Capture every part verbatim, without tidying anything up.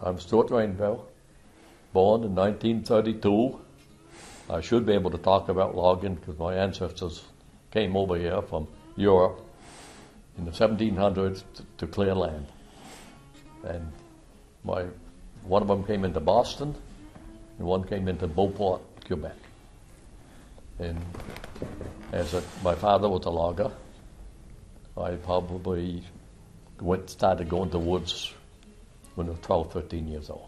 I'm Stewart Rainville, born in nineteen thirty-two. I should be able to talk about logging because my ancestors came over here from Europe in the seventeen hundreds to, to clear land. And my one of them came into Boston, and one came into Beauport, Quebec. And as a, my father was a logger, I probably went started going to woods when I was twelve, thirteen years old.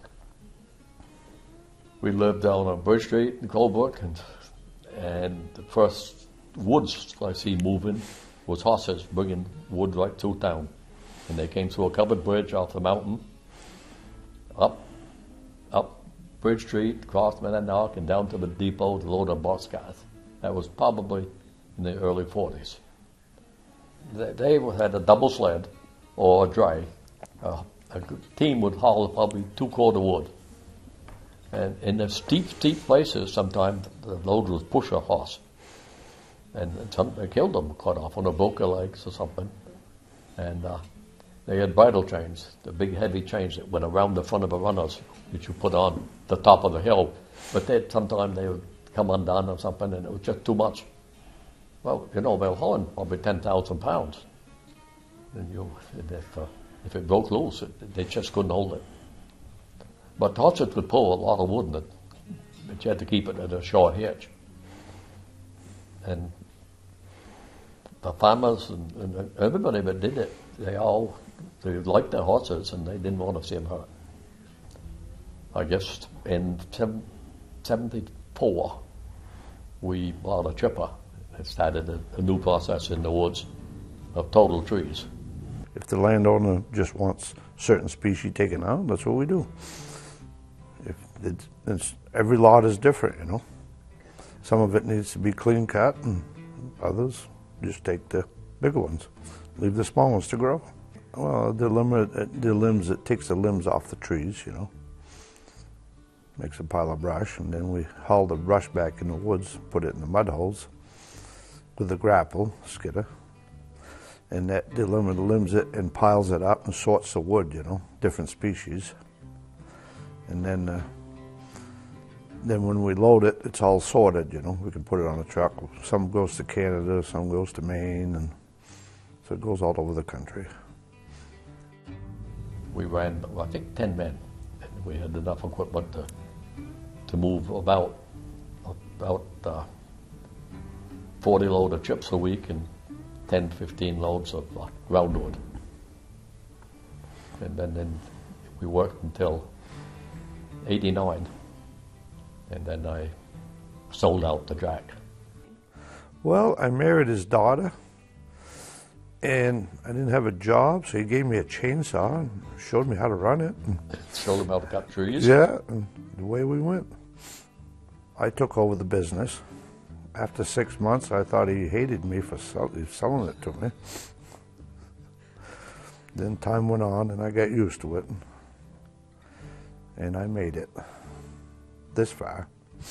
We lived down on Bridge Street in Colebrook, and, and the first woods I see moving was horses bringing wood right through town. And they came through a covered bridge off the mountain, up, up Bridge Street, across Monadnock, and down to the depot to load up boxcars. That was probably in the early forties. They, they had a double sled or a dray. Uh, a team would haul probably two cord of wood. And in the steep, steep places, sometimes the load was push a horse. And some, they killed them quite often, or broke their legs or something. And uh, they had bridle chains, the big heavy chains that went around the front of the runners, which you put on the top of the hill. But they sometimes they would come undone or something, and it was just too much. Well, you know, they were hauling probably ten thousand pounds. And you, if, uh, if it broke loose, it, they just couldn't hold it. But horses could pull a lot of wood in it, but you had to keep it at a short hitch. And the farmers and, and everybody that did it, they all they liked their horses and they didn't want to see them hurt. I guess in seventy-four, we bought a chipper and started a, a new process in the woods of total trees. If the landowner just wants certain species taken out, that's what we do. If it's, it's, every lot is different, you know. Some of it needs to be clean cut, and others just take the bigger ones, leave the small ones to grow. Well, the, limb, the limbs, it takes the limbs off the trees, you know, makes a pile of brush, and then we haul the brush back in the woods, put it in the mud holes with a grapple, skidder, and that limbs it and piles it up and sorts the wood, you know, different species. And then, uh, then when we load it, it's all sorted, you know. We can put it on a truck. Some goes to Canada, some goes to Maine, and so it goes all over the country. We ran, well, I think, ten men. And we had enough equipment to to move about about uh, forty load of chips a week and ten, fifteen loads of uh, groundwood. And then, then we worked until eighty-nine, and then I sold out the Jack. Well, I married his daughter, and I didn't have a job, so he gave me a chainsaw and showed me how to run it. Showed him how to cut trees? Yeah, and the way we went. I took over the business. After six months, I thought he hated me for sell selling it to me. Then time went on, and I got used to it. And I made it this far.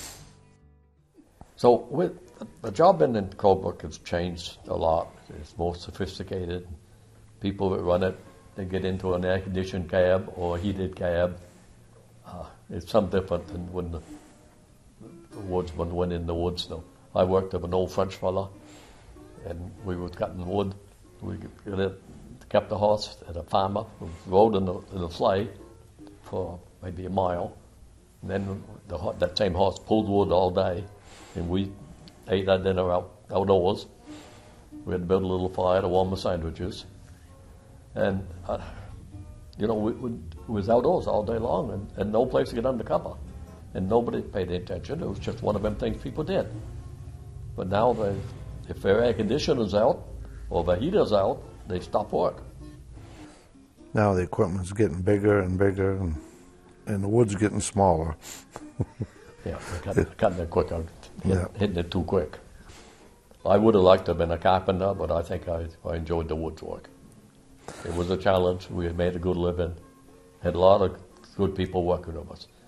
So with the job in Colebrook has changed a lot. It's more sophisticated. People that run it, they get into an air-conditioned cab or a heated cab. Uh, it's some different than when the, the woodsman went in the woods. Though I worked with an old French fella, and we were cutting wood. We kept the horse at a farmer who rode in the, in the sleigh for maybe a mile, and then the, that same horse pulled wood all day, and we ate our dinner out, outdoors. We had to build a little fire to warm the sandwiches, and uh, you know, we, we was outdoors all day long, and, and no place to get under cover, and nobody paid attention. It was just one of them things people did. But now, they, if their air conditioner's out or the heater's out, they stop work. Now the equipment's getting bigger and bigger, and and the wood's getting smaller. Yeah, they're cutting, cutting it quicker, hit, Yeah. hitting it too quick. I would have liked to have been a carpenter, but I think I, I enjoyed the woods work. It was a challenge. We had made a good living, had a lot of good people working with us.